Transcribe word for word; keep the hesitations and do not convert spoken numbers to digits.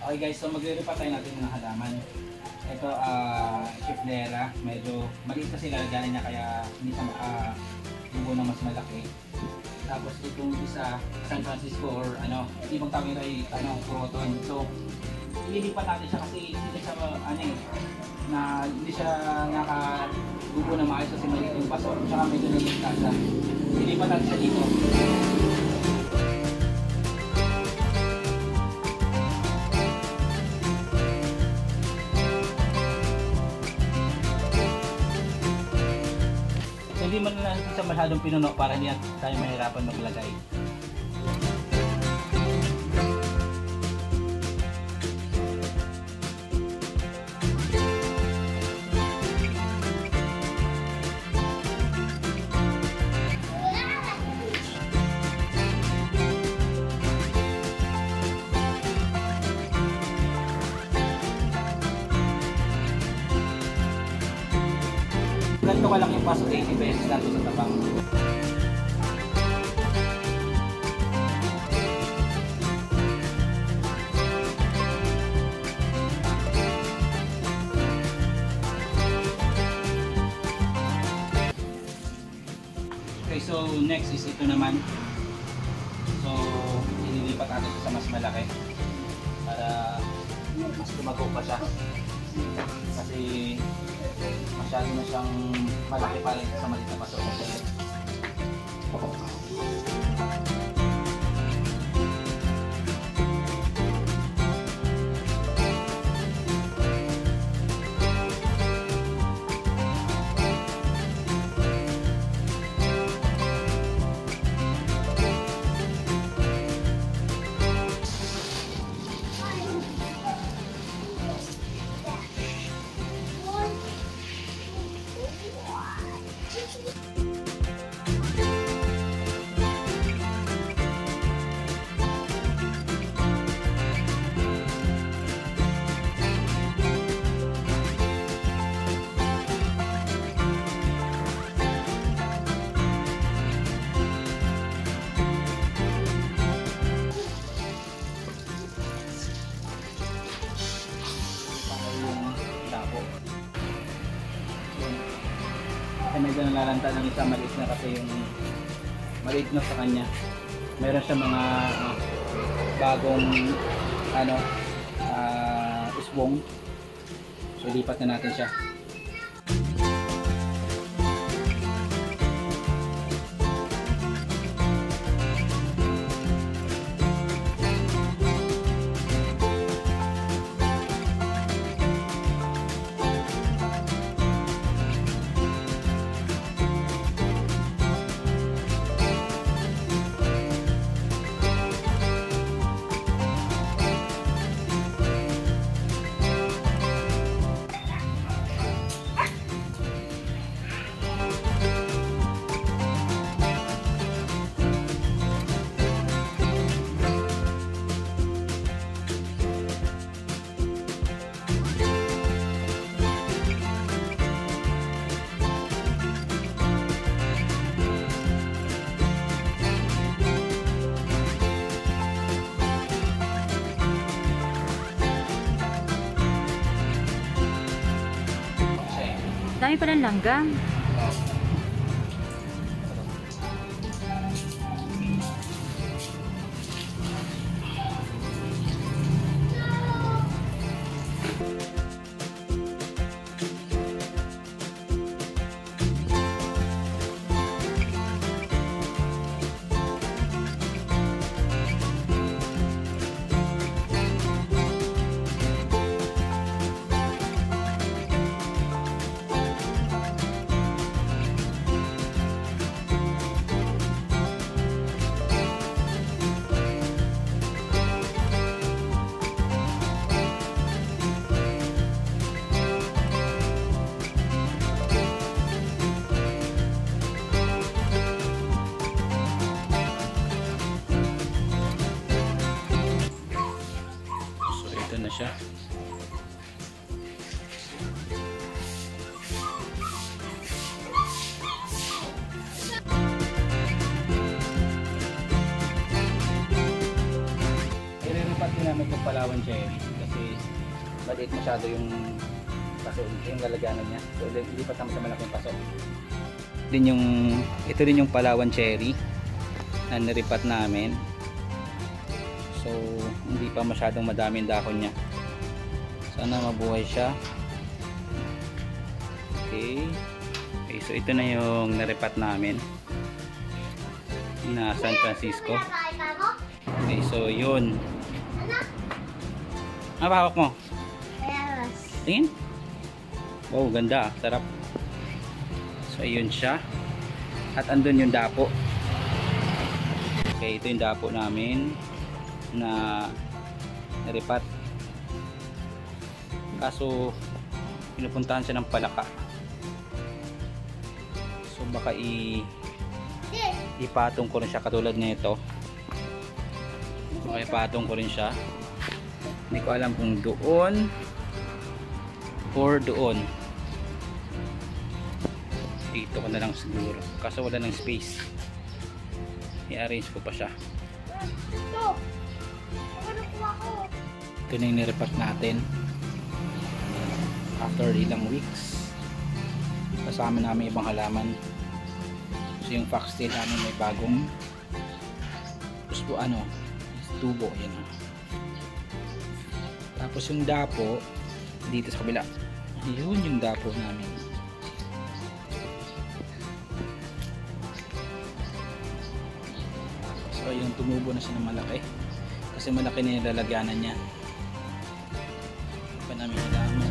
Okay guys, so magre-repa tayo natin ng halaman. Ito, uh, Chiflera, medyo maliit kasi lalagayan niya kaya hindi siya makabuo ng mas malaki. Tapos itong isa, San Francisco or ano, ibang tawag nito ay ano, Croton. So, ililipat natin siya kasi hindi siya, ano eh, na hindi siya nakabuo na maayos kasi maliit yung paso. Tsaka medyo naliligtas siya. Ililipat natin siya dito. Hindi man na natin sa masyadong pinuno para hindi tayo mahirapan maglagay. Ganito ka lang yung paso, eighty pesos lang sa tabang. Okay, so next is ito naman. So, ililipat natin sa mas malaki para mas tumago pa siya. Kasi masyado na siyang malaki pa rin sa maliit na paso. Ay medyo nalalanta ng isa, maliit na kasi yung maliit na sa kanya. Meron siya mga uh, bagong ano uh, usbong. So lipat na natin siya. Dami pa ng langgam. siya. I-repot din namin itong Palawan cherry. kasi maliit masyado yung paso, yung lalagyanan niya. So ilipat naman sa malaking paso. Din yung, ito din yung Palawan cherry na niripat namin. So hindi pa masyadong madaming dahon niya. Sana mabuhay siya. Okay. Okay, so ito na yung naripat namin na San Francisco. Okay, so yun. Ano ba hawak mo? Tingin? Wow, ganda. Sarap. So ayun siya. At andun yung dapo. Okay, ito yung dapo namin na naripat. Kaso pinupuntahan siya ng palaka. So baka i ipatong ko rin siya katulad nito. Okay, ipatong ko rin siya. Hindi ko alam kung doon or doon. Dito ko na lang siguro. Kaso wala ng space. I-arrange ko pa siya. Ito na yung nirepack natin. After ilang weeks. Kasama namin ibang halaman. So yung foxtail namin may bagong gusto ano tubo yan. Tapos yung dapo dito sa kabila, yun yung dapo namin. So yung tumubo na siya ng malaki kasi malaki na yung lalagyanan niya. Pa namin halaman.